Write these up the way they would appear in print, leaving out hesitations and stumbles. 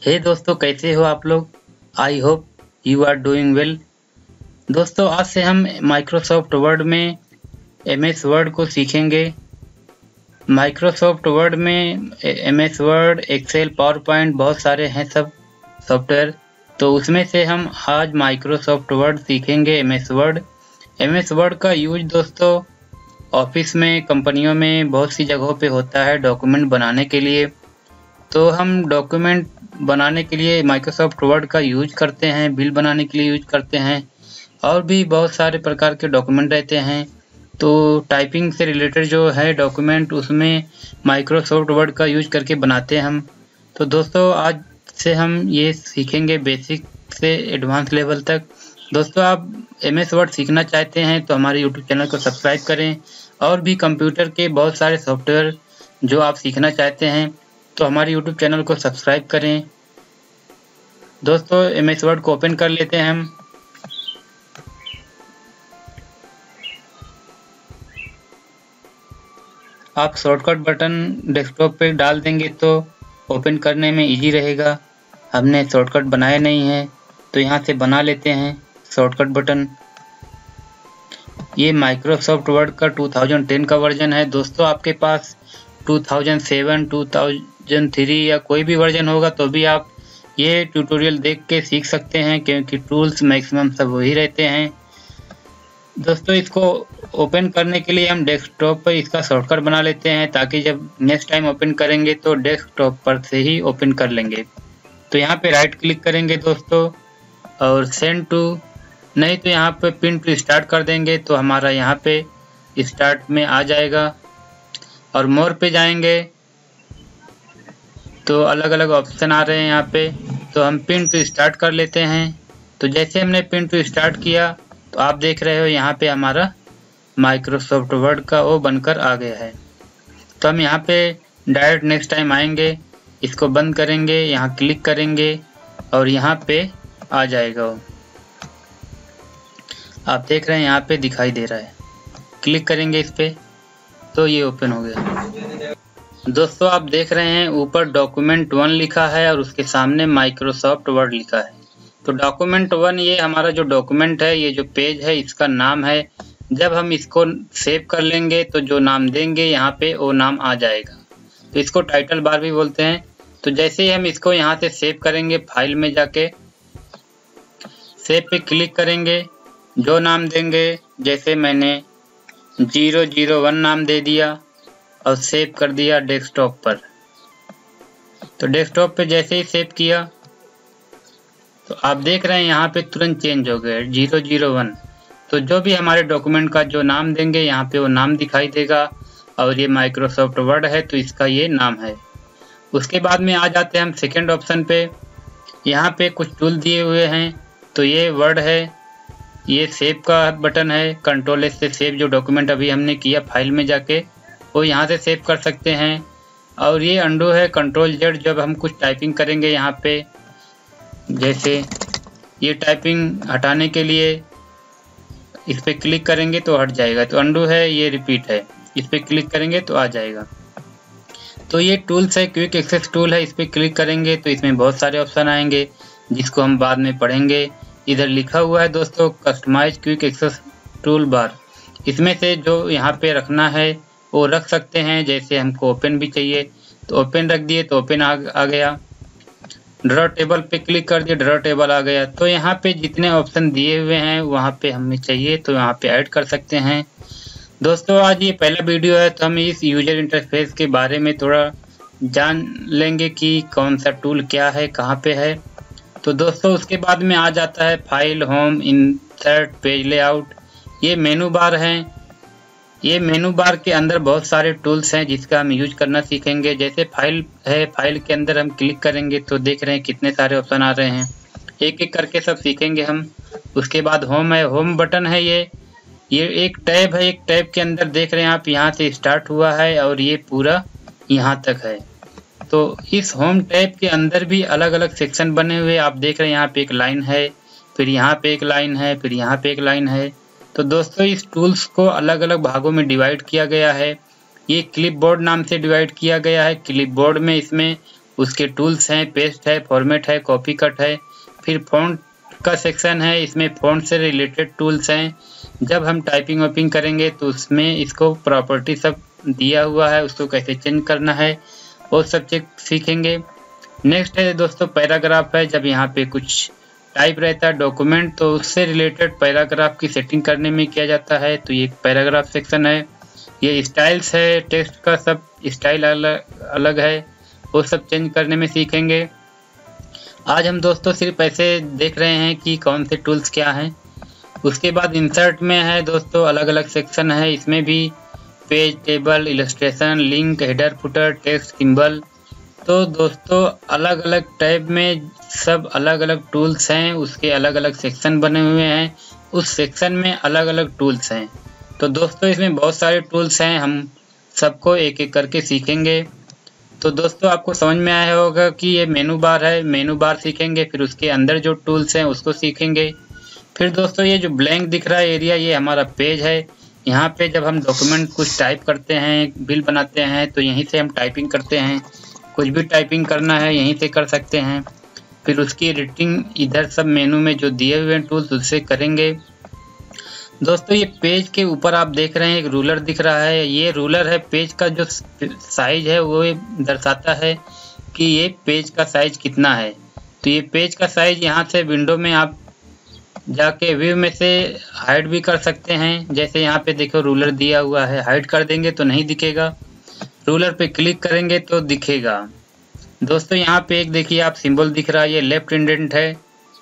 हे दोस्तों, कैसे हो आप लोग। I hope you are doing well. दोस्तों, आज से हम माइक्रोसॉफ्ट वर्ड में एमएस वर्ड को सीखेंगे। माइक्रोसॉफ्ट वर्ड में MS Word, Excel, power point बहुत सारे हैं सब सॉफ्टवेयर। तो उसमें से हम आज माइक्रोसॉफ्ट वर्ड सीखेंगे, एमएस वर्ड। एमएस वर्ड का यूज दोस्तों ऑफिस में, कंपनियों में बहुत सी जगहों पे होता है डॉक्यूमेंट बनाने के लिए। तो हम डॉक्यूमेंट बनाने के लिए माइक्रोसॉफ्ट वर्ड का यूज करते हैं, बिल बनाने के लिए यूज करते हैं, और भी बहुत सारे प्रकार के डॉक्यूमेंट रहते हैं। तो टाइपिंग से रिलेटेड जो है डॉक्यूमेंट, उसमें माइक्रोसॉफ्ट वर्ड का यूज करके बनाते हैं हम। तो दोस्तों, आज से हम ये सीखेंगे बेसिक से एडवांस लेवल तक। दोस्तों, आप एमएस वर्ड सीखना चाहते हैं तो हमारे यूट्यूब चैनल को सब्सक्राइब करें। और भी कंप्यूटर के बहुत सारे सॉफ्टवेयर जो आप सीखना चाहते हैं तो हमारे यूट्यूब चैनल को सब्सक्राइब करें। दोस्तों, एमएस वर्ड को ओपन कर लेते हैं हम। आप शॉर्टकट बटन डेस्कटॉप पे डाल देंगे तो ओपन करने में इजी रहेगा। हमने शॉर्टकट बनाया नहीं है तो यहाँ से बना लेते हैं शॉर्टकट बटन। ये माइक्रोसॉफ्ट वर्ड का 2010 का वर्जन है। दोस्तों, आपके पास 2007, 2003 या कोई भी वर्जन होगा तो भी आप ये ट्यूटोरियल देख के सीख सकते हैं, क्योंकि टूल्स मैक्सिमम सब वही रहते हैं। दोस्तों, इसको ओपन करने के लिए हम डेस्कटॉप पर इसका शॉर्टकट बना लेते हैं, ताकि जब नेक्स्ट टाइम ओपन करेंगे तो डेस्कटॉप पर से ही ओपन कर लेंगे। तो यहाँ पे राइट क्लिक करेंगे दोस्तों, और सेंड टू, नहीं तो यहाँ पे पिन टू स्टार्ट कर देंगे तो हमारा यहाँ पे स्टार्ट में आ जाएगा। और मोर पे जाएंगे तो अलग अलग ऑप्शन आ रहे हैं यहाँ पे। तो हम पिन टू स्टार्ट कर लेते हैं। तो जैसे हमने पिन टू स्टार्ट किया तो आप देख रहे हो यहाँ पे हमारा माइक्रोसॉफ्ट वर्ड का वो बनकर आ गया है। तो हम यहाँ पे डायरेक्ट नेक्स्ट टाइम आएंगे, इसको बंद करेंगे, यहाँ क्लिक करेंगे और यहाँ पे आ जाएगा वो। आप देख रहे हैं यहाँ पे दिखाई दे रहा है। क्लिक करेंगे इस पे तो ये ओपन हो गया। दोस्तों, आप देख रहे हैं ऊपर डॉक्यूमेंट 1 लिखा है और उसके सामने माइक्रोसॉफ्ट वर्ड लिखा है। तो डॉक्यूमेंट 1 ये हमारा जो डॉक्यूमेंट है, ये जो पेज है, इसका नाम है। जब हम इसको सेव कर लेंगे तो जो नाम देंगे यहाँ पे वो नाम आ जाएगा। तो इसको टाइटल बार भी बोलते हैं। तो जैसे ही हम इसको यहाँ से सेव करेंगे, फाइल में जाके सेव पे क्लिक करेंगे, जो नाम देंगे, जैसे मैंने 001 नाम दे दिया और सेव कर दिया डेस्कटॉप पर। तो डेस्कटॉप पे जैसे ही सेव किया तो आप देख रहे हैं यहाँ पे तुरंत चेंज हो गया 001। तो जो भी हमारे डॉक्यूमेंट का जो नाम देंगे यहाँ पे वो नाम दिखाई देगा। और ये माइक्रोसॉफ्ट वर्ड है तो इसका ये नाम है। उसके बाद में आ जाते हैं हम सेकेंड ऑप्शन पे। यहाँ पे कुछ टूल दिए हुए हैं। तो ये वर्ड है, ये सेव का बटन है। कंट्रोल एस से सेव, जो डॉक्यूमेंट अभी हमने किया फाइल में जाके वो यहाँ से सेव कर सकते हैं। और ये अंडू है, कंट्रोल जेड, जब हम कुछ टाइपिंग करेंगे यहाँ पे, जैसे ये टाइपिंग हटाने के लिए इस पे क्लिक करेंगे तो हट जाएगा। तो अंडू है, ये रिपीट है, इस पे क्लिक करेंगे तो आ जाएगा। तो ये टूल्स है, क्विक एक्सेस टूल है। इस पे क्लिक करेंगे तो इसमें बहुत सारे ऑप्शन आएंगे जिसको हम बाद में पढ़ेंगे। इधर लिखा हुआ है दोस्तों customize quick access tool bar. इसमें से जो यहाँ पे रखना है वो रख सकते हैं। जैसे हमको ओपन भी चाहिए तो ओपन रख दिए तो ओपन आ गया। ड्रॉ टेबल पे क्लिक कर दिए, ड्रॉ टेबल आ गया। तो यहाँ पे जितने ऑप्शन दिए हुए हैं वहाँ पे हमें चाहिए तो यहाँ पे ऐड कर सकते हैं। दोस्तों, आज ये पहला वीडियो है तो हम इस यूजर इंटरफेस के बारे में थोड़ा जान लेंगे कि कौन सा टूल क्या है, कहाँ पे है। तो दोस्तों, उसके बाद में आ जाता है file, home, insert, page layout. ये मेनू बार है। ये मेनू बार के अंदर बहुत सारे टूल्स हैं जिसका हम यूज करना सीखेंगे। जैसे फाइल है, फाइल के अंदर हम क्लिक करेंगे तो देख रहे हैं कितने सारे ऑप्शन आ रहे हैं। एक एक करके सब सीखेंगे हम। उसके बाद होम है, होम बटन है। ये एक टैब है। एक टैब के अंदर देख रहे हैं आप, यहाँ से स्टार्ट हुआ है और ये पूरा यहाँ तक है। तो इस होम टैब के अंदर भी अलग अलग सेक्शन बने हुए आप देख रहे हैं। यहाँ पे एक लाइन है, फिर यहाँ पे एक लाइन है, फिर यहाँ पे एक लाइन है। तो दोस्तों, इस टूल्स को अलग अलग भागों में डिवाइड किया गया है। ये क्लिपबोर्ड नाम से डिवाइड किया गया है। क्लिपबोर्ड में इसमें उसके टूल्स हैं, पेस्ट है, फॉर्मेट है, कॉपी कट है। फिर फ़ॉन्ट का सेक्शन है, इसमें फ़ॉन्ट से रिलेटेड टूल्स हैं। जब हम टाइपिंग वाइपिंग करेंगे तो उसमें इसको प्रॉपर्टी सब दिया हुआ है, उसको कैसे चेंज करना है वो सब चेक सीखेंगे। नेक्स्ट है दोस्तों पैराग्राफ है। जब यहाँ पे कुछ टाइप रहता है डॉक्यूमेंट तो उससे रिलेटेड पैराग्राफ की सेटिंग करने में किया जाता है, तो ये पैराग्राफ सेक्शन है। ये स्टाइल्स है, टेक्स्ट का सब स्टाइल अलग है, वो सब चेंज करने में सीखेंगे। आज हम दोस्तों सिर्फ ऐसे देख रहे हैं कि कौन से टूल्स क्या हैं। उसके बाद इंसर्ट में है दोस्तों अलग अलग सेक्शन है, इसमें भी page, table, illustration, link, header, footer, text, symbol. तो दोस्तों अलग अलग टैब में सब अलग अलग टूल्स हैं, उसके अलग अलग सेक्शन बने हुए हैं, उस सेक्शन में अलग अलग टूल्स हैं। तो दोस्तों इसमें बहुत सारे टूल्स हैं, हम सबको एक एक करके सीखेंगे। तो दोस्तों आपको समझ में आया होगा कि ये मेनू बार है, मेनू बार सीखेंगे, फिर उसके अंदर जो टूल्स हैं उसको सीखेंगे। फिर दोस्तों ये जो ब्लैंक दिख रहा है एरिया, ये हमारा पेज है। यहाँ पे जब हम डॉक्यूमेंट कुछ टाइप करते हैं, बिल बनाते हैं, तो यहीं से हम टाइपिंग करते हैं। कुछ भी टाइपिंग करना है यहीं से कर सकते हैं। फिर उसकी एडिटिंग इधर सब मेनू में जो दिए हुए हैं टूल्स उससे करेंगे। दोस्तों ये पेज के ऊपर आप देख रहे हैं एक रूलर दिख रहा है, ये रूलर है पेज का जो साइज है वो दर्शाता है कि ये पेज का साइज कितना है। तो ये पेज का साइज यहाँ से विंडो में आप जाके व्यू में से हाइड भी कर सकते हैं। जैसे यहाँ पे देखो रूलर दिया हुआ है, हाइड कर देंगे तो नहीं दिखेगा, रूलर पे क्लिक करेंगे तो दिखेगा। दोस्तों यहाँ पे एक देखिए आप सिंबल दिख रहा है, ये लेफ्ट इंडेंट है,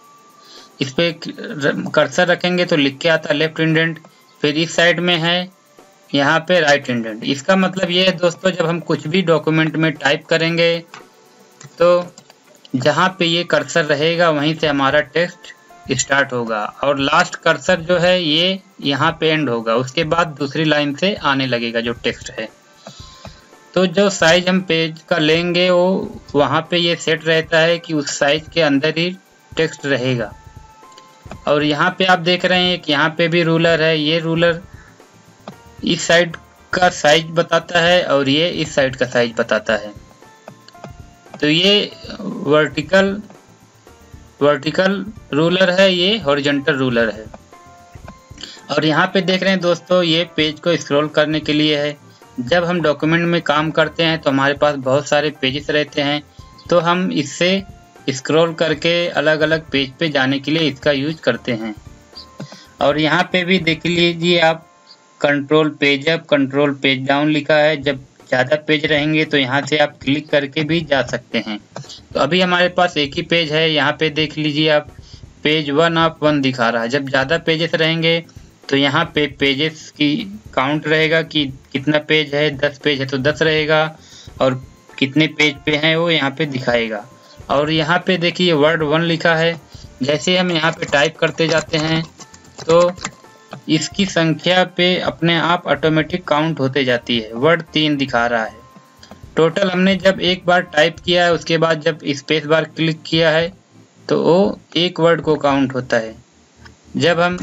इस पे कर्सर रखेंगे तो लिख के आता है लेफ्ट इंडेंट। फिर इस साइड में है यहाँ पे राइट इंडेंट। इसका मतलब ये है दोस्तों जब हम कुछ भी डॉक्यूमेंट में टाइप करेंगे तो जहाँ पे ये कर्सर रहेगा वहीं से हमारा टेक्स्ट स्टार्ट होगा और लास्ट कर्सर जो है ये यहाँ पे एंड होगा, उसके बाद दूसरी लाइन से आने लगेगा जो टेक्स्ट है। तो जो साइज हम पेज का लेंगे वो वहाँ पे ये सेट रहता है कि उस साइज के अंदर ही टेक्स्ट रहेगा। और यहाँ पे आप देख रहे हैं कि यहाँ पे भी रूलर है, ये रूलर इस साइड का साइज बताता है और ये इस साइड का साइज बताता है। तो ये वर्टिकल रूलर है, ये हॉरिजॉन्टल रूलर है। और यहाँ पे देख रहे हैं दोस्तों ये पेज को स्क्रॉल करने के लिए है। जब हम डॉक्यूमेंट में काम करते हैं तो हमारे पास बहुत सारे पेजेस रहते हैं, तो हम इससे स्क्रॉल करके अलग अलग पेज पे जाने के लिए इसका यूज करते हैं। और यहाँ पे भी देख लीजिए आप control page up, control page down लिखा है। जब ज़्यादा पेज रहेंगे तो यहाँ से आप क्लिक करके भी जा सकते हैं। तो अभी हमारे पास एक ही पेज है, यहाँ पे देख लीजिए आप पेज 1 ऑफ 1 दिखा रहा है। जब ज़्यादा पेजेस रहेंगे तो यहाँ पे पेजेस की काउंट रहेगा कि कितना पेज है, 10 पेज है तो 10 रहेगा, और कितने पेज पे हैं वो यहाँ पे दिखाएगा। और यहाँ पे देखिए वर्ड 1 लिखा है, जैसे हम यहाँ पे टाइप करते जाते हैं तो इसकी संख्या पे अपने आप ऑटोमेटिक काउंट होते जाती है। वर्ड 3 दिखा रहा है। टोटल हमने जब एक बार टाइप किया है उसके बाद जब स्पेस बार क्लिक किया है तो वो एक वर्ड को काउंट होता है। जब हम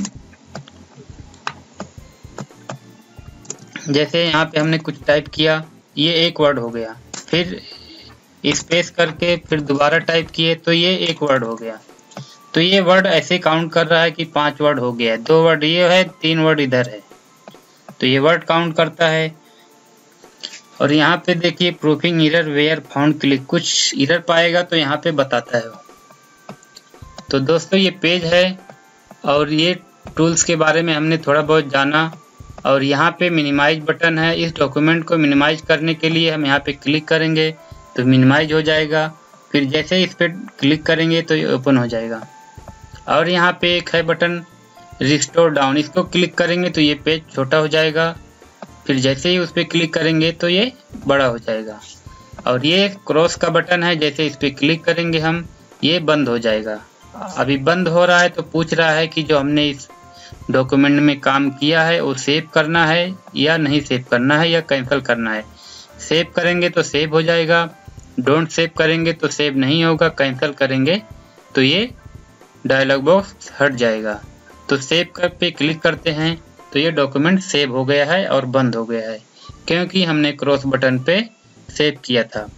जैसे यहाँ पे हमने कुछ टाइप किया, ये एक वर्ड हो गया, फिर स्पेस करके फिर दोबारा टाइप किए तो ये एक वर्ड हो गया। तो ये वर्ड ऐसे काउंट कर रहा है कि 5 वर्ड हो गया है, 2 वर्ड ये है, 3 वर्ड इधर है, तो ये वर्ड काउंट करता है। और यहाँ पे देखिए proofing error were found click, कुछ एरर पाएगा तो यहाँ पे बताता है। तो दोस्तों ये पेज है और ये टूल्स के बारे में हमने थोड़ा बहुत जाना। और यहाँ पे मिनिमाइज बटन है, इस डॉक्यूमेंट को मिनिमाइज करने के लिए हम यहाँ पे क्लिक करेंगे तो मिनिमाइज हो जाएगा। फिर जैसे ही इस पर क्लिक करेंगे तो ये ओपन हो जाएगा। और यहाँ पे एक है बटन रिस्टोर डाउन, इसको क्लिक करेंगे तो ये पेज छोटा हो जाएगा, फिर जैसे ही उस पर क्लिक करेंगे तो ये बड़ा हो जाएगा। और ये क्रॉस का बटन है, जैसे इस पर क्लिक करेंगे हम ये बंद हो जाएगा। अभी बंद हो रहा है तो पूछ रहा है कि जो हमने इस डॉक्यूमेंट में काम किया है वो सेव करना है या नहीं सेव करना है या कैंसिल करना है। सेव करेंगे तो सेव हो जाएगा, डोंट सेव करेंगे तो सेव नहीं होगा, कैंसिल करेंगे तो ये डायलॉग बॉक्स हट जाएगा। तो सेव कर पे क्लिक करते हैं तो ये डॉक्यूमेंट सेव हो गया है और बंद हो गया है, क्योंकि हमने क्रॉस बटन पे सेव किया था।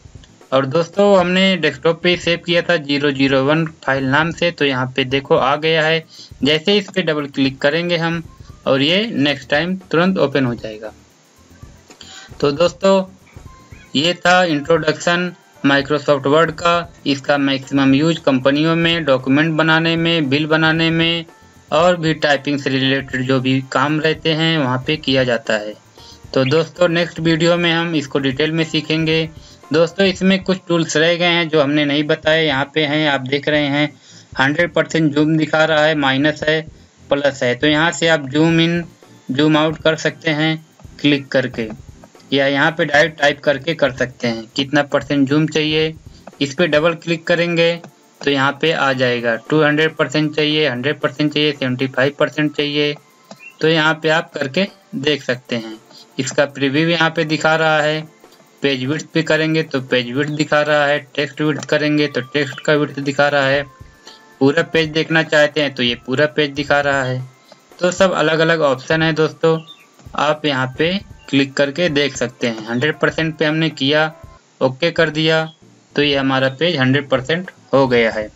और दोस्तों हमने डेस्कटॉप पे सेव किया था 001 फाइल नाम से, तो यहाँ पे देखो आ गया है। जैसे इस पे डबल क्लिक करेंगे हम और ये नेक्स्ट टाइम तुरंत ओपन हो जाएगा। तो दोस्तों ये था इंट्रोडक्शन माइक्रोसॉफ्ट वर्ड का। इसका मैक्सिमम यूज कंपनियों में डॉक्यूमेंट बनाने में, बिल बनाने में और भी टाइपिंग से रिलेटेड जो भी काम रहते हैं वहाँ पे किया जाता है। तो दोस्तों नेक्स्ट वीडियो में हम इसको डिटेल में सीखेंगे। दोस्तों इसमें कुछ टूल्स रह गए हैं जो हमने नहीं बताए, यहाँ पे हैं, आप देख रहे हैं 100% जूम दिखा रहा है, माइनस है, प्लस है। तो यहाँ से आप जूम इन जूम आउट कर सकते हैं क्लिक करके, या यहाँ पे डायरेक्ट टाइप करके कर सकते हैं कितना % जूम चाहिए। इस पे डबल क्लिक करेंगे तो यहाँ पे आ जाएगा 200% चाहिए, 100% चाहिए, 75% चाहिए। तो यहाँ पे आप करके देख सकते हैं। इसका प्रीव्यू यहाँ पे दिखा रहा है। पेज विड्थ पे करेंगे तो पेज विड्थ दिखा रहा है, टेक्स्ट विड्थ करेंगे तो टेक्स्ट का विड्थ दिखा रहा है, पूरा पेज देखना चाहते हैं तो ये पूरा पेज दिखा रहा है। तो सब अलग अलग ऑप्शन है दोस्तों, आप यहाँ पे क्लिक करके देख सकते हैं। 100% पे हमने किया, ओके कर दिया, तो ये हमारा पेज 100% हो गया है।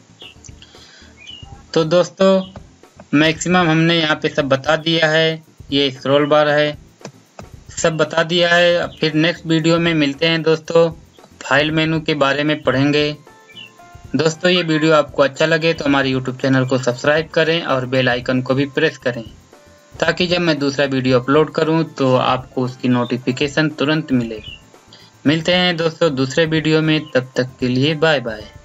तो दोस्तों मैक्सिमम हमने यहाँ पे सब बता दिया है, ये स्क्रॉल बार है, सब बता दिया है। फिर नेक्स्ट वीडियो में मिलते हैं दोस्तों, फाइल मेनू के बारे में पढ़ेंगे। दोस्तों ये वीडियो आपको अच्छा लगे तो हमारे यूट्यूब चैनल को सब्सक्राइब करें और बेल आइकन को भी प्रेस करें, ताकि जब मैं दूसरा वीडियो अपलोड करूं तो आपको उसकी नोटिफिकेशन तुरंत मिले। मिलते हैं दोस्तों दूसरे वीडियो में, तब तक के लिए बाय बाय।